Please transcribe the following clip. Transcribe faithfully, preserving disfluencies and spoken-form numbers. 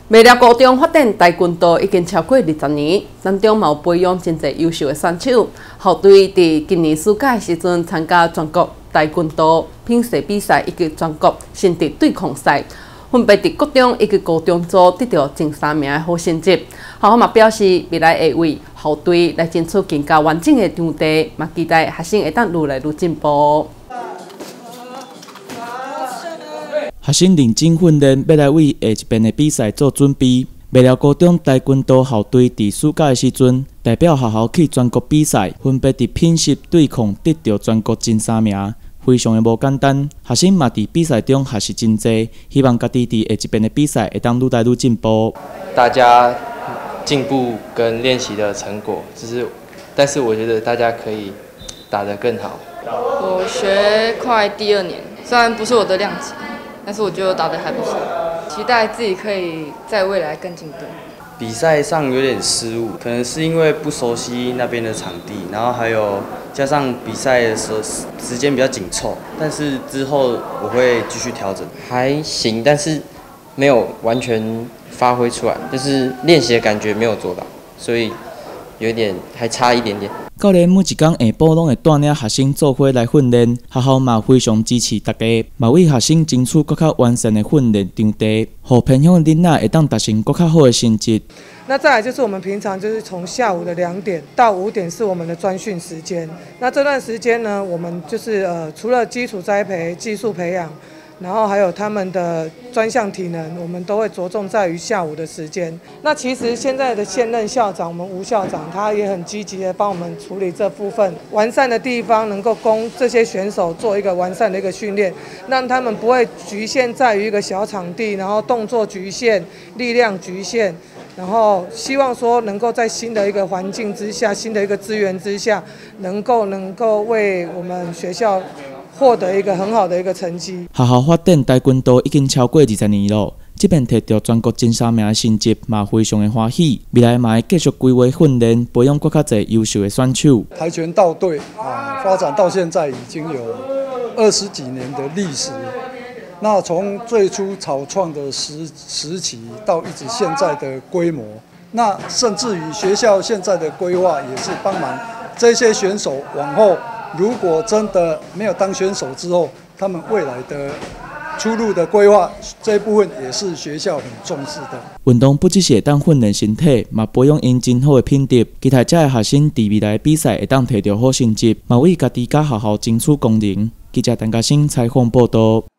未了高中发展跆拳道已经超过二十年，当中嘛有培养真侪优秀的选手。校队伫今年暑假时阵参加全国跆拳道品赛比赛以及全国身体对抗赛，分别伫国中以及高中组得到前三名的好成绩。校方嘛表示，未来会为校队来争取更加完整的场地，嘛期待学生会当愈来愈进步。 学生认真训练，要来为下一遍的比赛做准备。未了高中跆拳道校队伫暑假的时阵，代表学校去全国比赛，分别伫品质对抗得到全国前三名，非常的无简单。学生嘛伫比赛中学习真济，希望家己伫下一遍的比赛会当愈来愈进步。 大家进步跟练习的成果，只是，但是我觉得大家可以打得更好。 我学快第二年，虽然不是我的量级。 但是我觉得我打得还不错，期待自己可以在未来更进步。 比赛上有点失误，可能是因为不熟悉那边的场地，然后还有加上比赛的时候时间比较紧凑，但是之后我会继续调整。 还行，但是没有完全发挥出来，就是练习的感觉没有做到，所以有点还差一点点。 教练每一天下晡拢会带领学生做伙来训练，学校嘛非常支持大家，嘛为学生争取更较完善的训练场地，互偏乡的囡仔会当达成更较好的成绩。 那再来就是我们平常就是从下午的两点到五点是我们的专训时间。那这段时间呢，我们就是呃除了基础栽培、技术培养。 然后还有他们的专项体能，我们都会着重在于下午的时间。那其实现在的现任校长，我们吴校长，他也很积极的帮我们处理这部分完善的地方，能够供这些选手做一个完善的一个训练，让他们不会局限在于一个小场地，然后动作局限、力量局限。 然后希望说能够在新的一个环境之下、新的一个资源之下，能够能够为我们学校获得一个很好的一个成绩。 学校发展跆拳道已经超过二十年了，这边摕到全国前三名的成绩，嘛非常的欢喜。未来嘛会继续规划训练，培养更较侪优秀的选手。 跆拳道队啊，发展到现在已经有二十几年的历史。 那从最初草创的时时期到一直现在的规模，那甚至于学校现在的规划也是帮忙这些选手往后，如果真的没有当选手之后，他们未来的出路的规划这一部分也是学校很重视的。 运动不只是会当训练身体，嘛培养因真好的品质。期待这些学生伫未来比赛会当摕到好成绩，嘛为家己甲学校争取公平。记者陈嘉欣采访报道。